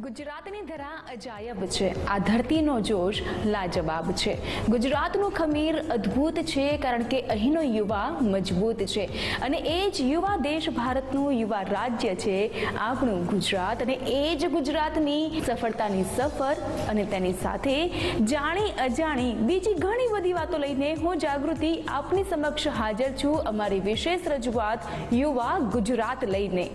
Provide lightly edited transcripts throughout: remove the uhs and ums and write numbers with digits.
ગુજરાતની ધરા અજાયબ છે, આ ધરતીનો જોશ લાજવાબ છે. ગુજરાતનું ખમીર અદ્ભુત છે કારણ કે અહીંનો યુવા મજબૂત છે અને એ જ યુવા દેશ ભારતનું યુવા રાજ્ય છે આપણું ગુજરાત. અને એ જ ગુજરાતની સફળતાની સફર અને તેની સાથે જાણી અજાણી બીજી ઘણી બધી વાતો લઈને હું જાગૃતિ આપની સમક્ષ હાજર છું અમારી વિશેષ રજૂઆત યુવા ગુજરાત લઈને.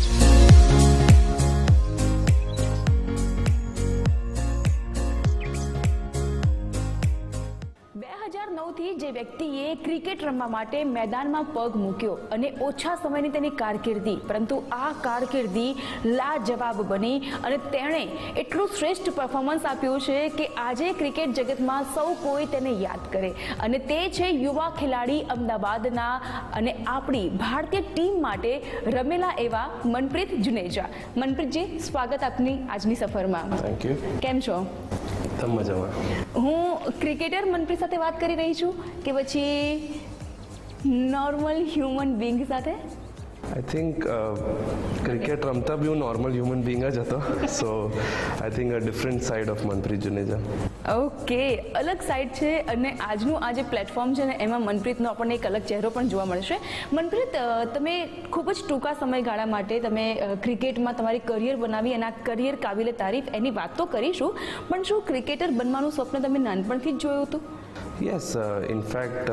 2009થી જે વ્યક્તિએ ક્રિકેટ રમવા માટે મેદાનમાં પગ મૂક્યો અને ઓછા સમયની તેની કારકિર્દી, પરંતુ આ કારકિર્દી લાજવાબ બની અને તેણે એટલું શ્રેષ્ઠ પરફોર્મન્સ આપ્યું છે કે આજે ક્રિકેટ જગતમાં સૌ કોઈ તેને યાદ કરે અને તે છે યુવા ખેલાડી અમદાવાદના અને આપણી ભારતીય ટીમ માટે રમેલા એવા મનપ્રીત જુનેજા. મનપ્રીતજી, સ્વાગત આપની આજની સફરમાં. Thank you. કેમ છો? મજામાં. હું ક્રિકેટર મનપ્રીત સાથે વાત કરી રહી છું કે પછી નોર્મલ હ્યુમન બીંગ સાથે? આઈ થિંક ક્રિકેટ રમતા બી હું નોર્મલ હ્યુમન બીંગ જ હતો. So I think a different side of Manpreet Juneja. Okay, અલગ સાઇડ છે અને આજનું આ જે પ્લેટફોર્મ છે ને એમાં મનપ્રીતનો આપણને એક અલગ ચહેરો પણ જોવા મળશે. મનપ્રીત, તમે ખૂબ જ ટૂંકા સમયગાળા માટે તમે ક્રિકેટમાં તમારી કરિયર બનાવી અને આ કરિયર કાબિલે તારીફ એની વાત તો કરીશું, પણ શું ક્રિકેટર બનવાનું સ્વપ્ન તમે નાનપણથી જ જોયું હતું? યસ, ઇનફેક્ટ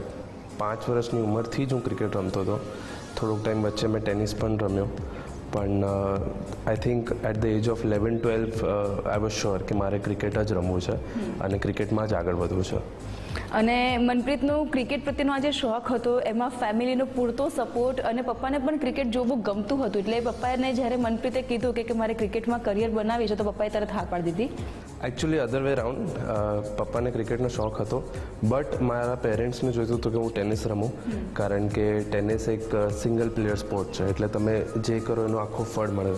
5 વર્ષની ઉંમરથી જ હું ક્રિકેટ રમતો હતો. થોડોક ટાઈમ વચ્ચે મેં ટેનિસ પણ રમ્યો, પણ I think at the age of 11-12 I was sure કે મારે ક્રિકેટ જ રમવું છે અને ક્રિકેટમાં જ આગળ વધવું છે. અને મનપ્રીતનું ક્રિકેટ પ્રત્યેનો આ જે શોખ હતો એમાં ફેમિલીનો પૂરતો સપોર્ટ અને પપ્પાને પણ ક્રિકેટ જોવું ગમતું હતું, એટલે પપ્પાને જ્યારે મનપ્રીતે કીધું કે મારે ક્રિકેટમાં કરિયર બનાવી છે તો પપ્પાએ તરત હા પાડી દીધી? Actually other way round. પપ્પાને ક્રિકેટનો શોખ હતો, બટ મારા પેરેન્ટ્સને જોઈતું હતું કે હું ટેનિસ રમું, કારણ કે ટેનિસ એક સિંગલ પ્લેયર સ્પોર્ટ છે, એટલે તમે જે કરો એનું આખું ફળ મળે.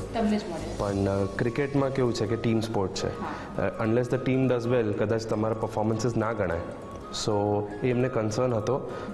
પણ ક્રિકેટમાં કેવું છે કે ટીમ સ્પોર્ટ છે. Unless the team does well, કદાચ તમારા પરફોર્મન્સીસ ના ગણાય. સો એ એમને કન્સર્ન હતો,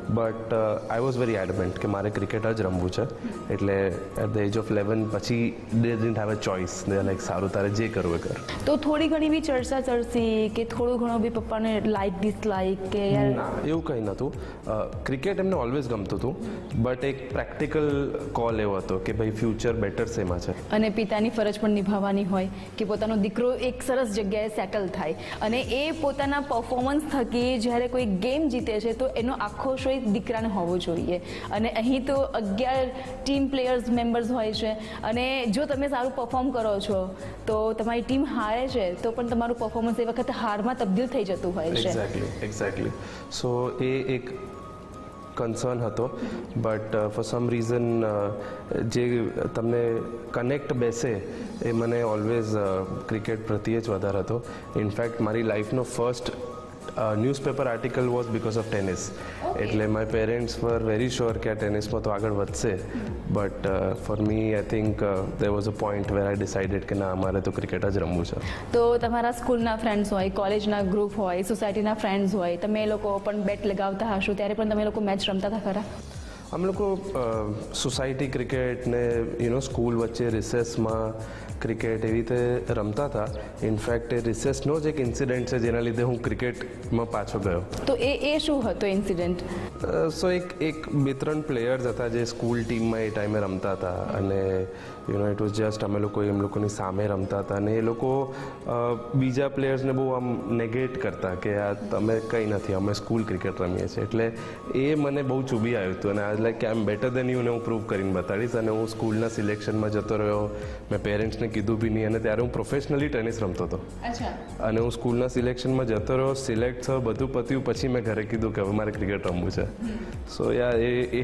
but I was very adamant કે મારે ક્રિકેટ જ રમવું છે. એટલે એટ ધ એજ ઓફ 11 પછી they didn't have a choice. They like સારું, તારે જે કરવું એ કર. તો થોડી ઘણી બી ચર્ચા ચડતી કે થોડું ઘણું બી પપ્પાને લાઈક ડિસલાઈક કે યાર? એવું કંઈ નહોતું. ક્રિકેટ એમને ઓલવેઝ ગમતું હતું, બટ એક પ્રેક્ટિકલ કોલ એવો હતો કે ભાઈ ફ્યુચર બેટર શેમાં છે. અને પિતાની ફરજ પણ નિભાવવાની હોય કે પોતાનો દીકરો એક સરસ જગ્યાએ સેટલ થાય અને એ પોતાના પરફોર્મન્સ થકી જ્યારે કોઈ ગેમ જીતે છે તો એનો આખો શ્રેય દીકરાને હોવો જોઈએ. અને અહીં તો 11 ટીમ પ્લેયર્સ મેમ્બર્સ હોય છે અને જો તમે સારું પરફોર્મ કરો છો તો તમારી ટીમ હારે છે તો પણ તમારું પરફોર્મન્સ એ વખતે હારમાં તબદીલ થઈ જતું હોય છે. એક્ઝેક્ટલી. સો એ એક કન્સર્ન હતો, બટ ફોર સમ રીઝન જે તમને કનેક્ટ બેસે એ મને ઓલવેઝ ક્રિકેટ પ્રત્યે જ વધારે હતો. ઇનફેક્ટ મારી લાઈફનો first newspaper article was because of tennis. એટલે my parents were very sure કે આ ટેનિસમાં તો આગળ વધશે, but for me I think there was a point where I decided કે ના, અમારે તો ક્રિકેટ જ રમવું છે. તો તમારા સ્કૂલના ફ્રેન્ડ્સ હોય, કોલેજના ગ્રુપ હોય, સોસાયટીના ફ્રેન્ડ્સ હોય, તમે લોકો પણ બેટ લગાવતા હશો, ત્યારે પણ તમે લોકો મેચ રમતા હતા ખરા? અમે લોકો સોસાયટી ક્રિકેટ ને સ્કૂલ વચ્ચે રિસેસમાં ક્રિકેટ એવી રીતે રમતા હતા. ઇનફેક્ટ એ રિસેસનો જ એક ઇન્સિડન્ટ છે જેના લીધે હું ક્રિકેટમાં પાછો ગયો. તો એ શું હતો ઇન્સિડન્ટ? સો એક 2-3 પ્લેયર્સ હતા જે સ્કૂલ ટીમમાં એ ટાઈમે રમતા હતા અને ઇટ વોઝ જસ્ટ અમે લોકો એમ લોકોની સામે રમતા હતા અને એ લોકો બીજા પ્લેયર્સને બહુ આમ નેગેટ કરતા કે આ તમે કંઈ નથી, અમે સ્કૂલ ક્રિકેટ રમીએ છીએ. એટલે એ મને બહુ ચૂબી આવ્યું હતું અને આઈ લાઈક કે આઈ એમ બેટર દેન યુ ને હું પ્રૂવ કરીને બતાડીશ. અને હું સ્કૂલના સિલેક્શનમાં જતો રહ્યો, મેં પેરેન્ટ્સને કીધું બી નહીં, અને ત્યારે હું પ્રોફેશનલી ટેનિસ રમતો હતો. અને હું સ્કૂલના સિલેક્શનમાં જતો રહ્યો, સિલેક્ટ થયો, બધું પત્યું, પછી મેં ઘરે કીધું કે હવે મારે ક્રિકેટ રમવું છે. So yeah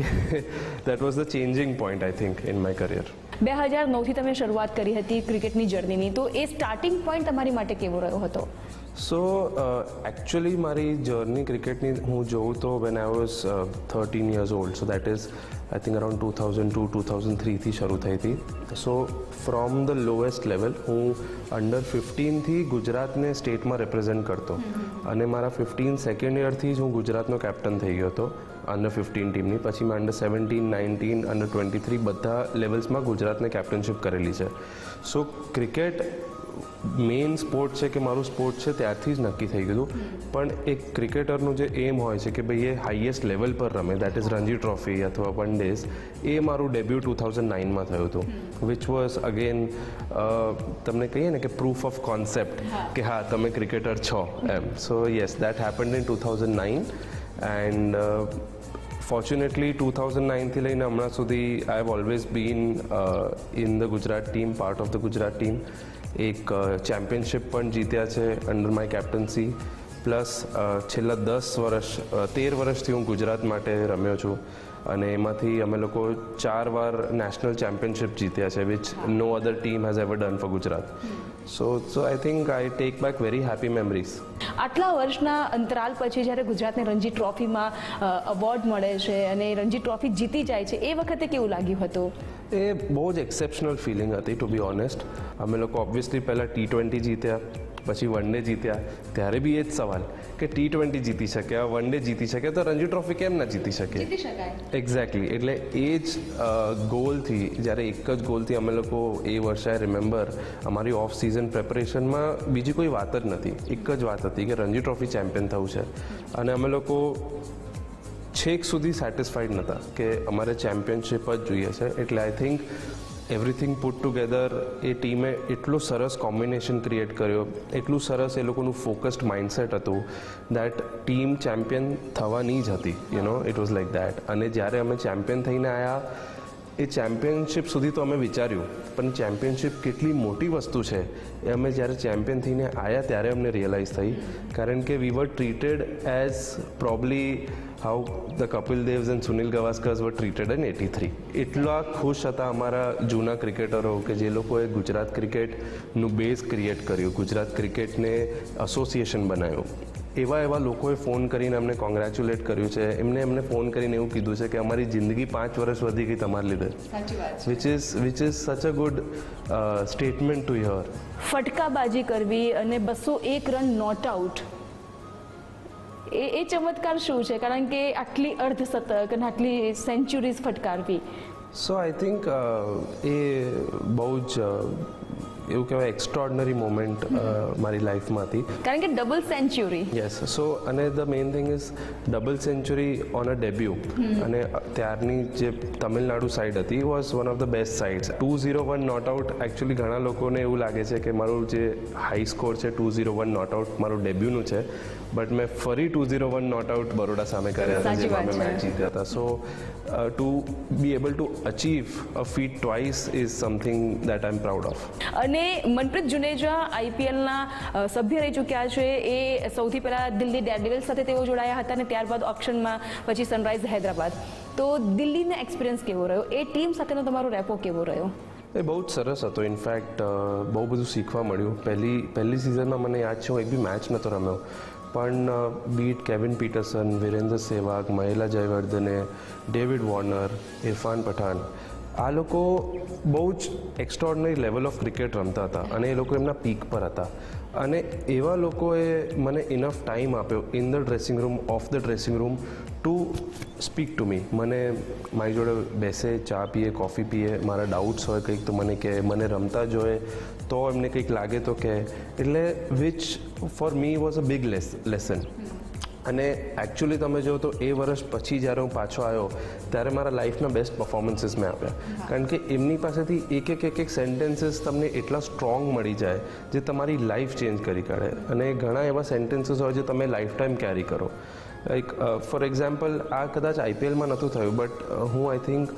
that was the changing point I think in my career. 2009થી તમે શરૂઆત કરી હતી ક્રિકેટની જર્નીની, તો એ સ્ટાર્ટિંગ પોઈન્ટ તમારી માટે કેવો રહ્યો હતો? સો એકચ્યુઅલી મારી જર્ની ક્રિકેટની હું જોઉં તો when I was 13 years old, so that is I think around 2002-2003થી શરૂ થઈ હતી. So from the lowest level હું અંડર 15થી ગુજરાતને સ્ટેટમાં રિપ્રેઝેન્ટ કરતો અને મારા 15 સેકન્ડ યરથી જ હું ગુજરાતનો કેપ્ટન થઈ ગયો હતો અંડર 15 ટીમની. પછી મેં અંડર 17, 19, અંડર 23 બધા લેવલ્સમાં ગુજરાતને કેપ્ટનશિપ કરેલી છે. સો ક્રિકેટ મેઇન સ્પોર્ટ છે કે મારું સ્પોર્ટ છે ત્યારથી જ નક્કી થઈ ગયું પણ એક ક્રિકેટરનું જે એમ હોય છે કે ભાઈ એ હાઈએસ્ટ લેવલ પર રમે દેટ ઇઝ રણજી ટ્રોફી અથવા વન ડેઝ એ મારું ડેબ્યુ 2009માં થયું હતું વિચ વોઝ અગેન તમને કહીએ ને કે પ્રૂફ ઓફ કોન્સેપ્ટ કે હા તમે ક્રિકેટર છો એમ so yes that happened in 2009 and fortunately 2009થી લઈને હમણાં સુધી I have always been in the Gujarat team part of the Gujarat team એક ચેમ્પિયનશિપ પણ જીત્યા છે અંડર માય કેપ્ટન્સી પ્લસ છેલ્લા 13 વર્ષથી હું ગુજરાત માટે રમ્યો છું અને એમાંથી અમે લોકો 4 વાર નેશનલ ચેમ્પિયનશિપ જીત્યા છે which no other team has ever done for Gujarat so I think I take back very happy memories. આટલા વર્ષના અંતરાલ પછી જ્યારે ગુજરાતને રણજી ટ્રોફીમાં અવોર્ડ મળે છે અને રણજી ટ્રોફી જીતી જાય છે એ વખતે કેવું લાગ્યું હતું? એ બહુ જ એક્સેપ્શનલ ફિલિંગ હતી ટુ બી ઓનેસ્ટ. અમે લોકો ઓબ્વિયસલી પહેલાં T20 જીત્યા પછી વન ડે જીત્યા ત્યારે બી એ જ સવાલ કે T20 જીતી શકે વન ડે જીતી શકે તો રણજી ટ્રોફી કેમ ના જીતી શકે? એક્ઝેક્ટલી એટલે એ જ ગોલથી જ્યારે એક જ ગોલથી અમે લોકો એ વર્ષે આઈ રિમેમ્બર અમારી ઓફ સિઝન પ્રેપરેશનમાં બીજી કોઈ વાત જ નથી એક જ વાત હતી કે રણજી ટ્રોફી ચેમ્પિયન થવું છે અને અમે લોકો છેક સુધી સેટિસ્ફાઈડ નહોતા કે અમારે ચેમ્પિયનશિપ જ જોઈએ છે એટલે I think everything put together એ ટીમે એટલું સરસ કોમ્બિનેશન ક્રિએટ કર્યો એટલું સરસ એ લોકોનું ફોકસ્ડ માઇન્ડસેટ હતું દેટ ટીમ ચેમ્પિયન થવાની જ હતી you know it was like that અને જ્યારે અમે ચેમ્પિયન થઈને આવ્યા એ ચેમ્પિયનશિપ સુધી તો અમે વિચાર્યું પણ ચેમ્પિયનશિપ કેટલી મોટી વસ્તુ છે એ અમે જ્યારે ચેમ્પિયન થઈને આવ્યા ત્યારે અમને રિયલાઇઝ થઈ કારણ કે we were treated as probably how the Kapil Devs and Sunil Gavaskars were treated in 83. એટલા ખુશ હતા અમારા જૂના ક્રિકેટરો કે જે લોકોએ ગુજરાત ક્રિકેટનું બેઝ ક્રિએટ કર્યું ગુજરાત ક્રિકેટને એસોસિએશન બનાવ્યું એવા લોકોએ ફોન કરીને અમને કોંગ્રેચ્યુલેટ કર્યું છે એમને ફોન કરીને એવું કીધું છે કે અમારી જિંદગી 5 વર્ષ વધી ગઈ તમારા લીધે which is such a good statement to hear. ફટકાબાજી કરવી અને 201 રન નોટ આઉટ એ ચમત્કાર શું છે કારણ કે આટલી અર્ધશતક અને આટલી સેન્ચુરીઝ ફટકારવી? સો આઈ થિંક એ બહુ જ એવું કહેવાય એક્સ્ટ્રોર્ડનરી મોમેન્ટ મારી લાઈફમાં હતી કારણ કે ડબલ સેન્ચુરી. યસ સો અને the main thing is double century on a debut અને ત્યારની જે તમિલનાડુ સાઇડ હતી was one of the best sides. 201 not out actually ઘણા લોકોને એવું લાગે છે કે મારું જે હાઈ સ્કોર છે 201 નોટ આઉટ મારું ડેબ્યુનું છે બટ મેં ફરી 201 નોટ આઉટ બરોડા સામે કર્યા હતા જેમાં મેં મેચ જીત્યા હતા. So to be able to achieve a feat twice is something that I am proud of. અને મનપ્રીત જુનેજા આઈપીએલના સભ્ય રહી ચૂક્યા છે એ સૌથી પહેલાં દિલ્હી ડેરડેવિલ્સ સાથે તેઓ જોડાયા હતા અને ત્યારબાદ ઓક્શનમાં પછી સનરાઈઝ હૈદરાબાદ. તો દિલ્હીનો એક્સપિરિયન્સ કેવો રહ્યો? એ ટીમ સાથેનો તમારો રેપો કેવો રહ્યો? એ બહુ જ સરસ હતો. ઇનફેક્ટ બહુ બધું શીખવા મળ્યું. પહેલી સિઝનમાં મને યાદ છે હું એક બી મેચ નહોતો રમ્યો પણ beat Kevin Pietersen, Virender Sehwag, Mahela Jayawardene, David Warner, Irfan Pathan આ લોકો બહુ જ એક્સ્ટ્રોર્ડનરી લેવલ ઓફ ક્રિકેટ રમતા હતા અને એ લોકો એમના પીક પર હતા અને એવા લોકોએ મને ઇનફ ટાઈમ આપ્યો in the dressing room of the dressing room to speak to me. મને મારી જોડે બેસે, ચા પીએ, કોફી પીએ, મારા ડાઉટ્સ હોય કંઈક તો મને કહે, મને રમતા જોઈએ તો એમને કંઈક લાગે તો કહે. એટલે which for me was a big lesson. અને એકચ્યુઅલી તમે જો તો એ વર્ષ પછી જ્યારે હું પાછો આવ્યો ત્યારે મારા લાઈફના બેસ્ટ પરફોર્મન્સીસ મેં આપ્યા કારણ કે એમની પાસેથી એક સેન્ટેન્સીસ તમને એટલા સ્ટ્રોંગ મળી જાય જે તમારી લાઈફ ચેન્જ કરી કાઢે અને ઘણા એવા સેન્ટેન્સીસ હોય જે તમે લાઈફ ટાઈમ કેરી કરો. લાઈક ફોર એક્ઝામ્પલ આ કદાચ આઈપીએલમાં નહોતું થયું બટ હું આઈ થિંક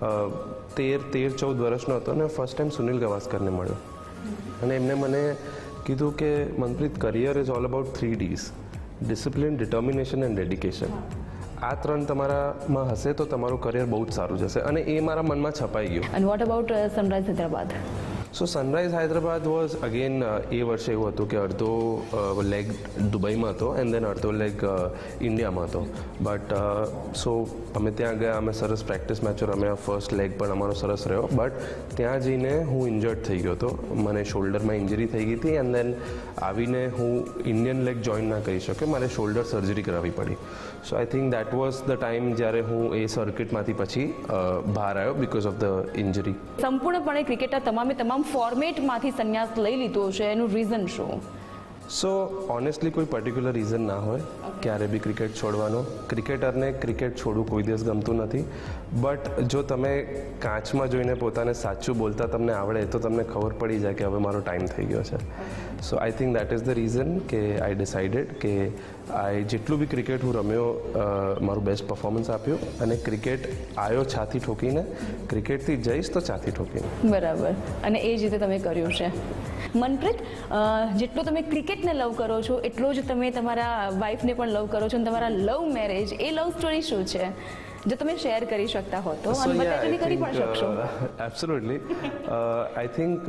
13-14 વર્ષનો હતો અને ફર્સ્ટ ટાઈમ સુનિલ ગવાસ્કરને મળ્યો અને એમને મને કીધું કે Manpreet career is all about 3 Ds: discipline, determination and dedication. આ 3 તમારામાં હશે તો તમારું કરિયર બહુ જ સારું જશે અને એ મારા મનમાં છપાઈ ગયું. And what about Sunrisers Hyderabad? So Sunrisers Hyderabad was again એ વર્ષે એવું હતું કે અડધો લેગ દુબઈમાં હતો એન્ડ દેન અડધો લેગ ઇન્ડિયામાં હતો બટ સો અમે ત્યાં ગયા, અમે સરસ પ્રેક્ટિસ મેચો રમ્યા, ફર્સ્ટ લેગ પણ અમારો સરસ રહ્યો બટ ત્યાં જઈને હું ઇન્જર્ડ થઈ ગયો હતો. મને શોલ્ડરમાં ઇન્જરી થઈ ગઈ હતી એન્ડ દેન આવીને હું ઇન્ડિયન લેગ જોઈન ના કરી શક્યો, મારે શોલ્ડર સર્જરી કરાવવી પડી. So I think that was the time જ્યારે હું એ સર્કિટમાંથી પછી બહાર આવ્યો બિકોઝ ઓફ ધ ઇન્જરી. સંપૂર્ણપણે ક્રિકેટના તમામ તમામ ફોર્મેટમાંથી સંન્યાસ લઈ લીધો છે, એનું રીઝન શું? સો ઓનેસ્ટલી કોઈ પર્ટિક્યુલર રીઝન ના હોય ક્યારે બી ક્રિકેટ છોડવાનો. ક્રિકેટરને ક્રિકેટ છોડવું કોઈ દિવસ ગમતું નથી, બટ જો તમે કાચમાં જોઈને પોતાને સાચું બોલતા તમને આવડે તો તમને ખબર પડી જાય કે હવે મારો ટાઈમ થઈ ગયો છે. So I think that is the reason કે આઈ ડિસાઇડેડ કે જેટલું બી ક્રિકેટ હું રમ્યો મારું બેસ્ટ પરફોર્મન્સ આપ્યું, અને ક્રિકેટ આવ્યો છાતી ઠોકીને, ક્રિકેટથી જઈશ તો છાતી ઠોકીને. બરાબર, અને એ જ રીતે તમે કર્યું છે. મનપ્રીત, જેટલો તમે ક્રિકેટને લવ કરો છો એટલો જ તમે તમારા વાઈફને પણ લવ કરો છો, અને તમારા લવ મેરેજ, એ લવ સ્ટોરી શું છે? જો તમે શેર કરી શકતા હો તો, અને બધાને કરી પણ શકશો. એબ્સોલ્યુટલી. આઈ થિંક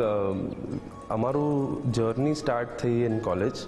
અમારું જર્ની સ્ટાર્ટ થઈ ઇન કોલેજ.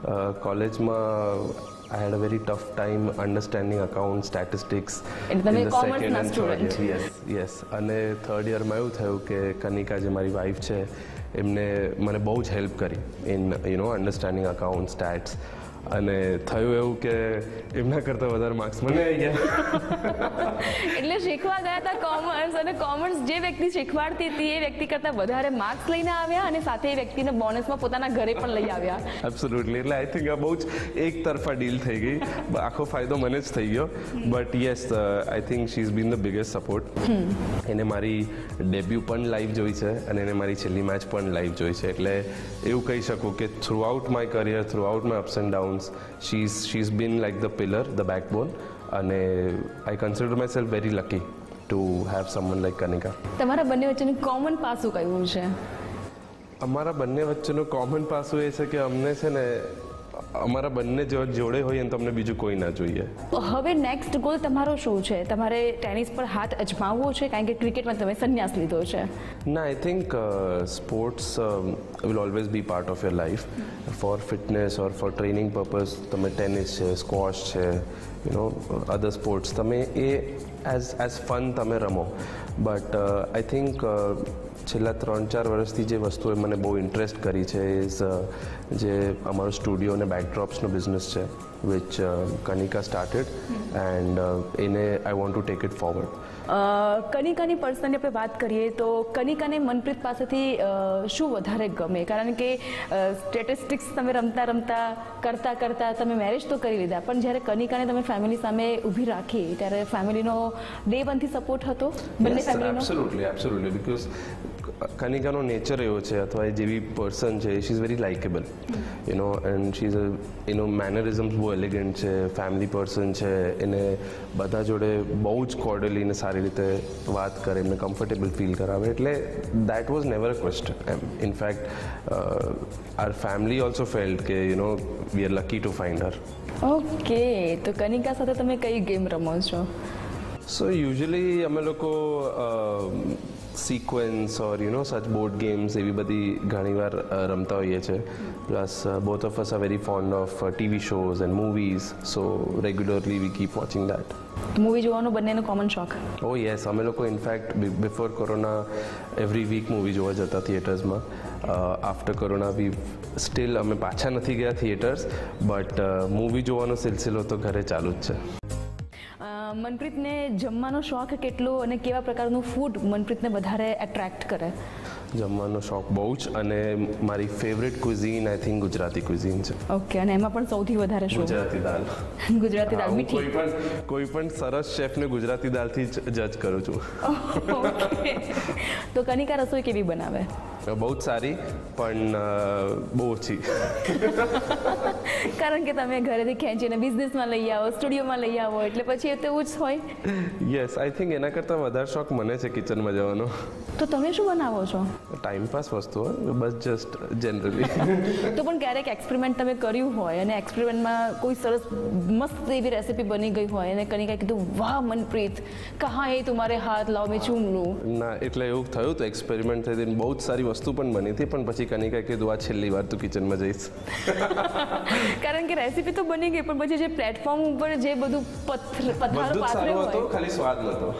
કોલેજમાં I had a very tough time understanding accounts, statistics. એટલે તમે કોમર્સના સ્ટુડન્ટ? યસ. અને થર્ડ યરમાં એવું થયું કે કનિકા જે મારી વાઈફ છે એમને મને બહુ જ હેલ્પ કરી ઇન અન્ડરસ્ટેન્ડિંગ અકાઉન્ટ, સ્ટેટ્સ. અને થયું એવું કે એમના કરતાં વધારે માર્ક્સ મને આવી ગયા. એટલે શીખવા ગયા હતા કોમર્સ, અને કોમર્સ જે વ્યક્તિ શીખવાડતી હતી એ વ્યક્તિ કરતાં વધારે માર્ક્સ લઈને આવ્યા, અને સાથે એ વ્યક્તિને બોનસમાં પોતાના ઘરે પણ લઈ આવ્યા. એબ્સોલ્યુટલી. એટલે આઈ થિંક આ બહુ જ એક તરફા ડીલ થઈ ગઈ. આખો ફાયદો મને જ થઈ ગયો. But yes, I think she is been the biggest support. એને મારી ડેબ્યુ પણ લાઈવ જોઈ છે, અને એને મારી છેલ્લી મેચ પણ લાઈવ જોઈ છે. એટલે એવું કહી શકું કે throughout my career, throughout my ups and downs, she's been like the pillar, the backbone, and I consider myself very lucky to have someone like Kanika. તમારા બંને વચ્ચેનું કોમન પાસું કયું છે? અમારા બંને વચ્ચેનું કોમન પાસું એ છે કે અમને છે ને અમારા બંને જોડે હોય તો અમને બીજું કોઈ ના જોઈએ. હવે નેક્સ્ટ ગોલ તમારો શું છે? તમારે ટેનિસ પર હાથ અજમાવવો છે, કારણ કે ક્રિકેટમાં તમે સંન્યાસ લીધો છે? ના, I think sports will always be part of your life. For fitness or for training purpose તમે ટેનિસ છે, સ્ક્વોશ છે, અધર સ્પોર્ટ્સ તમે એ એઝ ફન તમે રમો. બટ આઈ થિંક છેલ્લા 3-4 વર્ષથી જે વસ્તુએ મને બહુ ઇન્ટરેસ્ટ કરી છે ઇઝ જે અમારો સ્ટુડિયો અને બેકડ્રોપ્સનો બિઝનેસ છે, વિચ કનિકા સ્ટાર્ટેડ, એન્ડ એને I want to take it forward. કનિકાની પર્સનલી આપણે વાત કરીએ તો કનિકાને મનપ્રીત પાસેથી શું વધારે ગમે? કારણ કે સ્ટેટિસ્ટિક્સ તમે રમતા રમતા કરતા તમે મેરેજ તો કરી લીધા, પણ જ્યારે કનિકાને તમે ફેમિલી સામે ઊભી રાખી ત્યારે ફેમિલીનો ડે વનથી સપોર્ટ હતો બંને ફેમિલીનો? એબ્સોલ્યુટલી. બીકોઝ કનિકાનો નેચર એવો છે, અથવા એ જેવી પર્સન છે, she is very likeable, and she is mannerisms બહુ એલિગન્ટ છે, ફેમિલી પર્સન છે, એને બધા જોડે બહુ જ કોર્ડલી ને સારી રીતે વાત કરે, એમને કમ્ફર્ટેબલ ફીલ કરાવે. એટલે that was never a question. In fact our family also felt કે we are lucky to find her. Okay, તો કનિકા સાથે તમે કઈ ગેમ રમો છો? સો યુઝ્યુઅલી અમે લોકો સિક્વન્સ ઓર સચ બોર્ડ ગેમ્સ એવી બધી ઘણીવાર રમતા હોઈએ છીએ. Plus both of us are very fond of TV shows and movies, so regularly we keep watching that. Movie જોવાનો બંનેનો કોમન શોખ? ઓ યસ, અમે લોકો in fact before corona every week movie જોવા જતા થિયેટર્સમાં. આફ્ટર કોરોના વી સ્ટીલ અમે પાછા નથી ગયા થિયેટર્સ, બટ મૂવી જોવાનો સિલસિલો તો ઘરે ચાલુ જ છે. મનપ્રીતને જમવાનો શોખ કેટલો, અને કેવા પ્રકારનું ફૂડ મનપ્રીતને વધારે એટ્રેક્ટ કરે? જમવાનો શોખ બહુ જ, અને મારી favourite cuisine I think Gujarati cuisine છે. ઓકે, અને એમાં પણ સૌથી વધારે શું? ગુજરાતી દાલ. ગુજરાતી દાલ મીઠી? કોઈ પણ સરસ શેફને ગુજરાતી દાલથી જ જજ કરું છું. ઓકે, તો કનિકા રસોઈ કેવી બનાવે? બહુ જ સારી, પણ બહુ ઓછી. કારણ કે તમે ઘરેથી ખેંચીને બિઝનેસમાં લઈ આવો, સ્ટુડિયોમાં લઈ આવો, એટલે પછી એ તો એવું જ હોય. યસ, આઈ થિંક એના કરતાં વધારે શોખ મને છે કિચનમાં જવાનો. તો તમે શું બનાવો છો? ટાઈમપાસ વસ્તુ હોય, બસ જસ્ટ જનરલી. તો પણ ક્યારેક એક્સપેરિમેન્ટ તમે કર્યું હોય, અને એક્સપેરિમેન્ટમાં કોઈ સરસ મસ્ત એવી રેસીપી બની ગઈ હોય, અને કનિકાએ કીધું વાહ મનપ્રીત, કહા એ તુમારે હાથ લાવ મેં ચૂમ લઉં? ના, એટલે એવું થયું તો એક્સપેરિમેન્ટ થઈ બહુ જ સારી વસ્તુ પણ બની હતી, પણ પછી કનિકાએ કીધું આ છેલ્લી વાર તું કિચનમાં જઈશ. કારણ કે રેસીપી તો બની ગઈ, પણ પછી જે પ્લેટફોર્મ ઉપર જે બધું પથારો પાથર્યો હોય, ખાલી સ્વાદ નહોતો.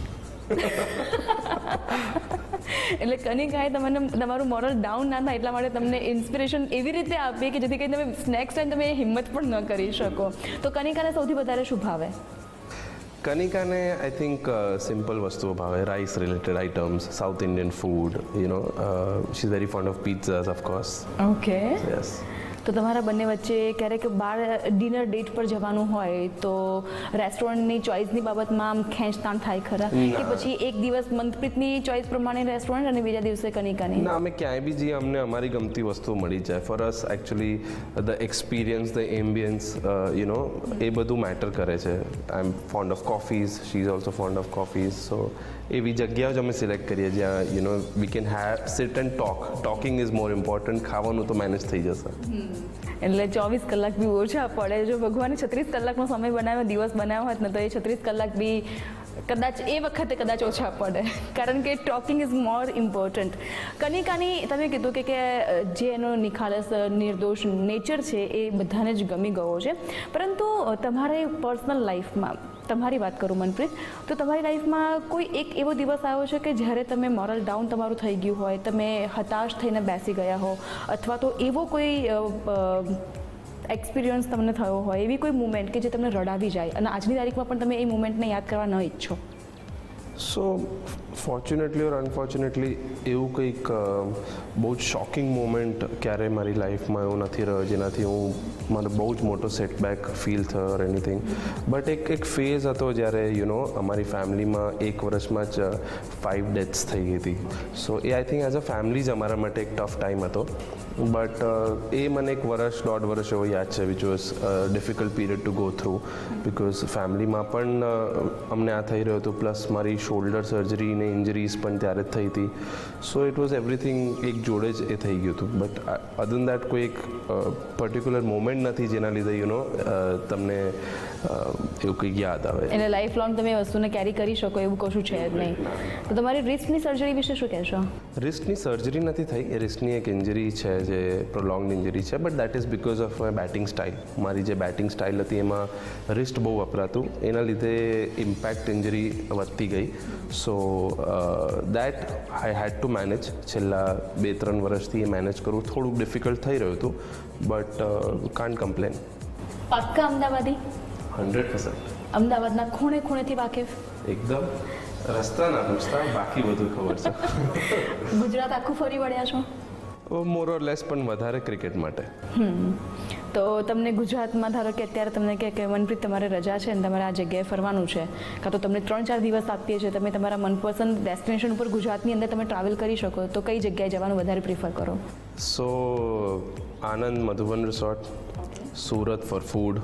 એટલે કનિકાએ તમને તમારું મોરલ ડાઉન ના થાય એટલા માટે તમને ઇન્સ્પિરેશન એવી રીતે આપી કે જેથી કરીને તમે નેક્સ્ટ ટાઈમ તમે હિંમત પણ ન કરી શકો. તો કનિકાને સૌથી વધારે શું ભાવે? કનિકાને આઈ થિંક સિમ્પલ વસ્તુઓ ભાવે, rice related items, South Indian food, she is very fond of pizzas of course. Okay. Yes. તો તમારા બંને વચ્ચે ક્યારેક બહાર ડિનર ડેટ પર જવાનું હોય તો રેસ્ટોરન્ટની ચોઇસની બાબતમાં આમ ખેંચતાણ થાય ખરા, કે પછી એક દિવસ મનપ્રીતની ચોઇસ પ્રમાણે રેસ્ટોરન્ટ અને બીજા દિવસે કનિકાની? ના, અમે ક્યાંય બી જઈએ અમને અમારી ગમતી વસ્તુઓ મળી જાય. For us actually the experience, the ambience, એ બધું મેટર કરે છે. I am fond of coffees, she is also fond of coffees. So એવી જગ્યાઓ જ અમે સિલેક્ટ કરીએ જ્યાં we can have sit and talk. Talking is more important. ખાવાનું તો મેનેજ થઈ જશે. એટલે 24 કલાક બી ઓછા પડે. જો ભગવાને 36 કલાકનો સમય બનાવ્યો, દિવસ બનાવ્યો હોત ને, તો એ 36 કલાક બી કદાચ એ વખતે કદાચ ઓછા પડે, કારણ કે ટોકિંગ ઇઝ મોર ઇમ્પોર્ટન્ટ. કનિકાની તમે કીધું કે જે એનો નિખાલસ નિર્દોષ નેચર છે એ બધાને જ ગમી ગયો છે, પરંતુ તમારી પર્સનલ લાઈફમાં, તમારી વાત કરું મનપ્રીત, તો તમારી લાઈફમાં કોઈ એક એવો દિવસ આવ્યો છે કે જ્યારે તમે મોરલ ડાઉન તમારું થઈ ગયું હોય, તમે હતાશ થઈને બેસી ગયા હો, અથવા તો એવો કોઈ એક્સપિરિયન્સ તમને થયો હોય, એવી કોઈ મુમેન્ટ કે જે તમને રડાવી જાય અને આજની તારીખમાં પણ તમે એ મુમેન્ટને યાદ કરવા ન ઈચ્છો? સો ફોર્ચ્યુનેટલી ઓર અનફોર્ચ્યુનેટલી એવું કંઈક બહુ જ શોકિંગ મોમેન્ટ ક્યારેય મારી લાઈફમાં એવું નથી રહ્યો જેનાથી મને બહુ જ મોટો સેટબેક ફીલ થયો ઓર એનીથિંગ. બટ એક ફેઝ હતો જ્યારે અમારી ફેમિલીમાં એક વર્ષમાં જ 5 ડેથ્સ થઈ ગઈ હતી. સો એ I think as a family જ અમારા માટે એક ટફ ટાઈમ હતો. બટ એ મને એક વર્ષ, 1.5 વર્ષ એવો યાદ છે, which was difficult period to go through, because ફેમિલીમાં પણ અમને આ થઈ રહ્યું હતું, પ્લસ મારી શોલ્ડર સર્જરી ને ઇન્જરીઝ પણ ત્યારે જ થઈ હતી. સો ઇટ વોઝ એવરીથિંગ એક જોડે જ એ થઈ ગયું હતું. બટ અધર દેન દેટ કોઈ એક પર્ટિક્યુલર મોમેન્ટ નથી જેના લીધે તમને એવું કંઈક યાદ આવે. એટલે લાઈફ લોંગ તમે એ વસ્તુને કેરી કરી શકો એવું કશું છે જ નહીં. તો તમારી રિસ્ટની સર્જરી વિશે શું કહેશો? રિસ્ટની સર્જરી નથી થઈ, એ રિસ્ટની એક ઇન્જરી છે, જે પ્રોલોંગ્ડ ઇન્જરી છે. But that is because of my batting style. મારી જે બેટિંગ સ્ટાઇલ હતી એમાં રિસ્ટ બહુ વપરાતું, એના લીધે ઇમ્પેક્ટ ઇન્જરી વધતી ગઈ. So that I had to manage. છેલ્લા 2-3 વર્ષથી એ મેનેજ કરવું થોડુંક ડિફિકલ્ટ થઈ રહ્યું હતું, બટ કાન્ટ કમ્પ્લેન. પાક્કા અમદાવાદી? 100%. અમદાવાદના ખૂણે ખૂણેથી વાકેફ? એકદમ. રસ્તા ના પૂછતા, બાકી બધું ખબર છે. ગુજરાત આખું ફરી વળ્યા છો? મોર ઓર લેસ, પણ વધારે ક્રિકેટ માટે. તો તમને ગુજરાતમાં ધારો કે અત્યારે તમને કે મનપ્રીત તમારે રજા છે અને તમારે આ જગ્યાએ ફરવાનું છે, કાં તો તમને 3-4 દિવસ આપીએ છીએ, તમે તમારા મનપસંદ ડેસ્ટિનેશન ઉપર ગુજરાતની અંદર તમે ટ્રાવેલ કરી શકો, તો કઈ જગ્યાએ જવાનું વધારે પ્રિફર કરો? So Anand Madhuban resort, Surat for food,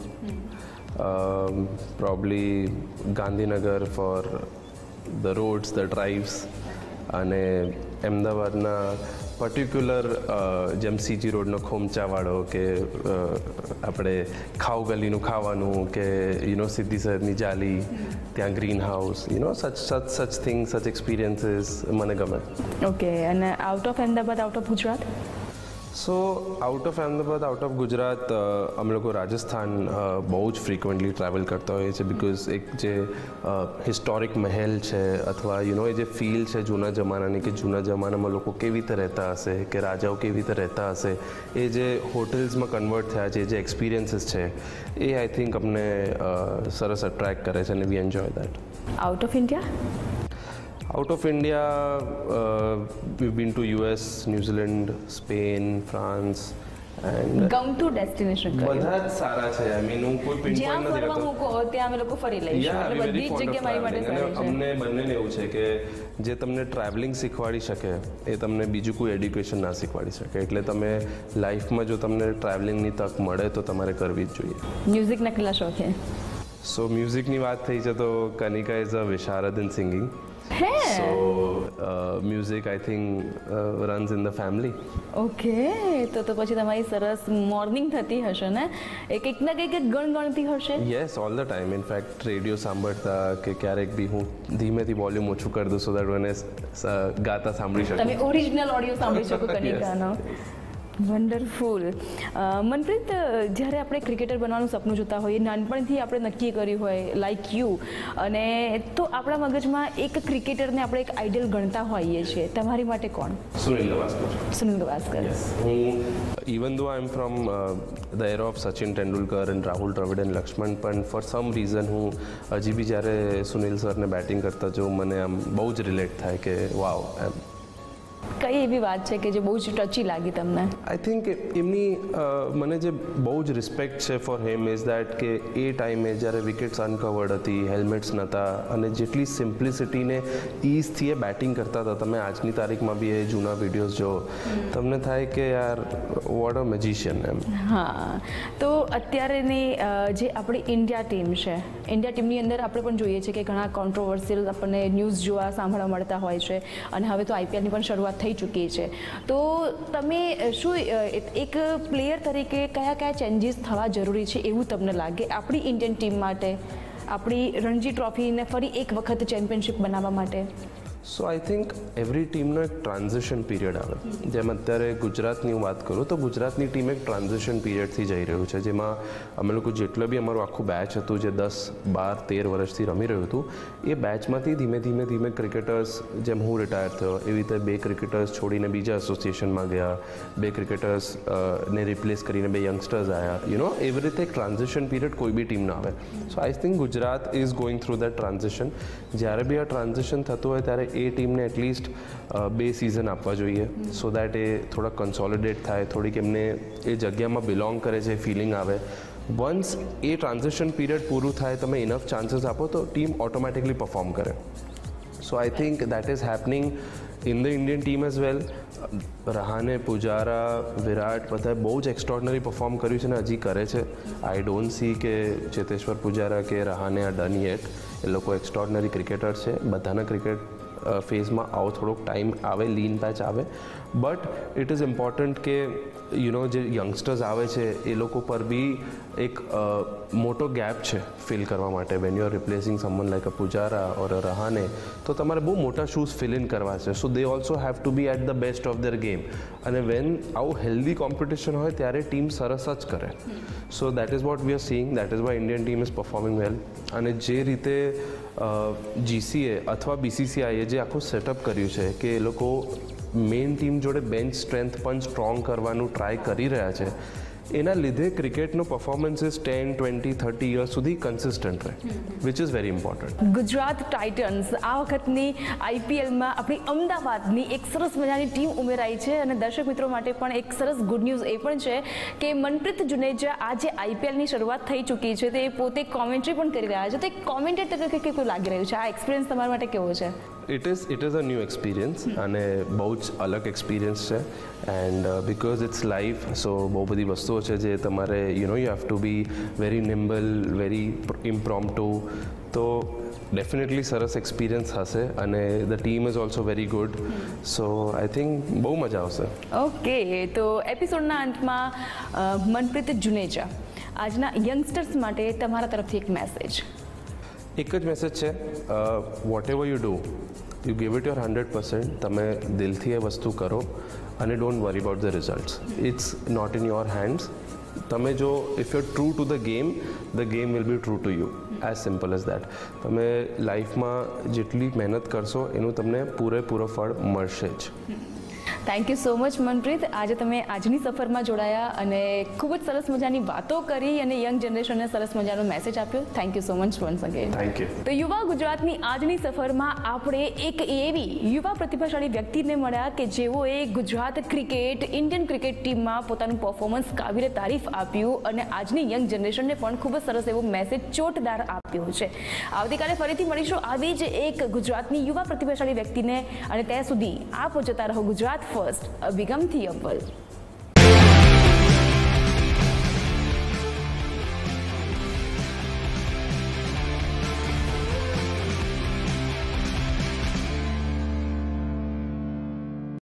probably Gandhinagar for the roads, the drives, અને અમદાવાદના પર્ટિક્યુલર જેમ સીજી રોડનો ખોમચાવાળો, કે આપણે ખાવ ગલીનું ખાવાનું, કે સીધી સૈયદની જાલી, ત્યાં green house, such thing, such experiences મને ગમે. ઓકે. અને out of Ahmedabad, out of Gujarat? So out of Ahmedabad, out of Gujarat અમે લોકો રાજસ્થાન બહુ જ ફ્રિકવન્ટલી ટ્રાવેલ કરતા હોઈએ છીએ, બિકોઝ એક જે હિસ્ટોરિક મહેલ છે, અથવા એ જે ફીલ છે જૂના જમાનાની, કે જૂના જમાનામાં લોકો કેવી રીતે રહેતા હશે, કે રાજાઓ કેવી રીતે રહેતા હશે, એ જે હોટેલ્સમાં કન્વર્ટ થયા છે, જે એક્સપિરિયન્સીસ છે, એ આઈ થિંક અમને સરસ અટ્રેક્ટ કરે છે, અને we enjoy that. Out of India? Out of India, we've been to US, New Zealand, Spain, France, and ગમ ટુ ડેસ્ટિનેશન બધા જ સારા છે. આઈ મીન હું કોઈ પિન જ્યાં પોઈન્ટ નથી ફરવા મૂકો ત્યાં અમે લોકો ફરી લઈશું, એટલે બધી જ જગ્યા મારી માટે સારી છે. અમને બંનેને એવું છે કે જે તમને ટ્રાવેલિંગ શીખવાડી શકે એ તમને બીજું કોઈ એડ્યુકેશન ના શીખવાડી શકે. એટલે તમે લાઈફમાં જો તમને ટ્રાવેલિંગની તક મળે તો તમારે કરવી જ જોઈએ. મ્યુઝિકના કેટલા શોખ છે? સો મ્યુઝિકની વાત થઈ છે તો કનિકા ઇઝ અ વિશારદ in singing. So music I think runs in the family. Okay. તો પછી તમારી સરસ મોર્નિંગ થતી હશે ને, એક ના કંઈક ગણગણતી હશે? Yes, all the time. In fact radio સાંભળતા કે ક્યારેક બી હું ધીમેથી વોલ્યુમ ઓછું કરી દઉં, સો દેટ મને ગાતા સાંભળી શકું. તમે ઓરિજિનલ ઓડિયો સાંભળી શકો કનિકાનો. વન્ડરફુલ. મનપ્રીત, જ્યારે આપણે ક્રિકેટર બનવાનું સપનું જોતા હોઈએ, નાનપણથી આપણે નક્કી કર્યું હોય લાઈક યુ, અને તો આપણા મગજમાં એક ક્રિકેટરને આપણે એક આઈડલ ગણતા હોઈએ છીએ. તમારી માટે કોણ? સુનિલ ગવાસ્કર. સુનિલ ગવાસ્કર. હું even though I'm from the era of Sachin Tendulkar and Rahul Dravid and Lakshman, પણ for some reason હું હજી બી જ્યારે સુનિલ સરને બેટિંગ કરતા જોઉં મને આમ બહુ જ રિલેટ થાય કે વાવ એમ. કઈ એવી વાત છે કે જે બહુ જ ટચી લાગી તમને? આઈ થિંક એમની મને જે બહુ જ રિસ્પેક્ટ છે ફોર હિમ ઇઝ દેટ કે એ ટાઈમે જ્યારે વિકેટ્સ અનકવર્ડ હતી, હેલ્મેટ્સ નહોતા અને જેટલી સિમ્પ્લિસિટીને ઇઝથી એ બેટિંગ કરતા હતા, તમે આજની તારીખમાં બી એ જૂના વિડીયોઝ જો તમને થાય કે યાર વોટ અ મેજિશિયન એમ. હા, તો અત્યારેની જે આપણી ઇન્ડિયા ટીમ છે, ઇન્ડિયા ટીમની અંદર આપણે પણ જોઈએ છીએ કે ઘણા કોન્ટ્રોવર્સિયલ આપણને ન્યૂઝ જોવા સાંભળવા મળતા હોય છે અને હવે તો આઈપીએલની પણ શરૂઆત થઈ ચૂકી છે. તો તમે શું એક પ્લેયર તરીકે કયા ચેન્જીસ થવા જરૂરી છે એવું તમને લાગે આપણી ઇન્ડિયન ટીમ માટે, આપણી રણજી ટ્રોફીને ફરી એક વખત ચેમ્પિયનશિપ બનાવવા માટે? સો આઈ થિંક એવરી ટીમનો એક ટ્રાન્ઝિશન પીરિયડ આવે. જેમ અત્યારે ગુજરાતની હું વાત કરું તો ગુજરાતની ટીમ એક ટ્રાન્ઝિશન પીરિયડથી જઈ રહ્યું છે, જેમાં અમે લોકો જેટલો બી અમારું આખું બેચ હતું જે 10, 12, 13 વર્ષથી રમી રહ્યું હતું, એ બેચમાંથી ધીમે ધીમે ક્રિકેટર્સ, જેમ હું રિટાયર થયો એવી રીતે 2 ક્રિકેટર્સ છોડીને બીજા એસોસિએશનમાં ગયા, 2 ક્રિકેટર્સ ને રિપ્લેસ કરીને 2 યંગસ્ટર્સ આવ્યા. એવી રીતે એક ટ્રાન્ઝિશન પીરિયડ કોઈ બી ટીમનો આવે. So I think Gujarat is going through that transition. જ્યારે બી આ ટ્રાન્ઝિશન થતું હોય ત્યારે એ ટીમને એટલીસ્ટ 2 સિઝન આપવા જોઈએ, સો દેટ એ થોડા કન્સોલિડેટ થાય, થોડીક એમને એ જગ્યામાં બિલોંગ કરે છે ફિલિંગ આવે. વન્સ એ ટ્રાન્ઝિશન પીરિયડ પૂરું થાય, તમે ઇનફ ચાન્સીસ આપો તો ટીમ ઓટોમેટિકલી પરફોર્મ કરે. So I think that is happening in the Indian team as well. Rahane, Pujara, Virat બધાએ બહુ જ એક્સ્ટ્રોર્ડનરી પરફોર્મ કર્યું છે ને હજી કરે છે. આઈ ડોન્ટ સી કે ચેતેશ્વર પુજારા કે રહાને આર ડન યેટ. એ લોકો એક્સ્ટ્રોર્ડનરી ક્રિકેટર છે. બધાના ક્રિકેટ ફેઝમાં આવો થોડોક ટાઈમ આવે, લીન પેચ આવે, બટ ઇટ ઇઝ ઇમ્પોર્ટન્ટ કે જે યંગસ્ટર્સ આવે છે એ લોકો પર બી એક મોટો ગેપ છે ફિલ કરવા માટે. When you are replacing someone like a Pujara or a Rahane, તો તમારે બહુ મોટા શૂઝ ફિલ ઇન કરવા છે. So they also have to be at the best of their game. અને વેન આવું હેલ્ધી કોમ્પિટિશન હોય ત્યારે ટીમ સરસ જ કરે. So that is what we are seeing. That is why Indian team is performing well. અને જે રીતે જીસીએ અથવા બીસીસીઆઈએ જે આખું સેટઅપ કર્યું છે કે એ લોકો મેઇન ટીમ જોડે બેન્ચ સ્ટ્રેન્થ પણ સ્ટ્રોંગ કરવાનું ટ્રાય કરી રહ્યા છે, એના લીધે ક્રિકેટનો પરફોર્મન્સીસ 10, 20, 30 યર્સ સુધી કન્સિસ્ટન્ટ રહે, which is very important. Gujarat Titans આ વખતની આઈપીએલમાં આપણી અમદાવાદની એક સરસ મજાની ટીમ ઉમેરાઈ છે અને દર્શક મિત્રો માટે પણ એક સરસ ગુડ ન્યૂઝ એ પણ છે કે મનપ્રીત જુનેજા આજે આઈપીએલની શરૂઆત થઈ ચૂકી છે, તે પોતે કોમેન્ટ્રી પણ કરી રહ્યા છે. તો એક કોમેન્ટેટર તરીકે કેવું લાગી રહ્યું છે? આ એક્સપિરિયન્સ તમારા માટે કેવો છે? It is a new experience અને બહુ જ અલગ એક્સપિરિયન્સ છે. And because it's live, so બહુ બધી વસ્તુઓ છે જે તમારે you have to be very nimble, very impromptu. તો ડેફિનેટલી સરસ એક્સપિરિયન્સ હશે અને the team is also very good. So I think બહુ મજા આવશે. ઓકે, તો એપિસોડના અંતમાં મનપ્રીત જુનેજા, આજના યંગસ્ટર્સ માટે તમારા તરફથી એક મેસેજ. એક જ મેસેજ છે, whatever you do, you give it your 100%. તમે દિલથી એ વસ્તુ કરો અને don't worry about the results. It's not in your hands. તમે જો if you are true to the game will be true to you. As simple as that. તમે લાઈફમાં જેટલી મહેનત કરશો એનું તમને પૂરેપૂરો ફળ મળશે જ. Thank you so much Manpreet. આજે તમે આજની સફરમાં જોડાયા અને ખૂબ જ સરસ મજાની વાતો કરી અને યંગ જનરેશનને સરસ મજાનો મેસેજ આપ્યો. Thank you so much once again. Thank you. તો યુવા ગુજરાતની આજની સફરમાં આપણે એક એવી યુવા પ્રતિભાશાળી વ્યક્તિને મળ્યા કે જેઓએ ગુજરાત ક્રિકેટ, ઇન્ડિયન ક્રિકેટ ટીમમાં પોતાનું પરફોર્મન્સ કાબિલે તારીફ આપ્યું અને આજની યંગ જનરેશનને પણ ખૂબ જ સરસ એવો મેસેજ ચોટદાર આપ્યો છે. આવતીકાલે ફરીથી મળીશું આવી જ એક ગુજરાતની યુવા પ્રતિભાશાળી વ્યક્તિને અને ત્યાં સુધી આપ જતા રહો ગુજરાત ફર્સ્ટ, અભિગમથી અવ્વલ.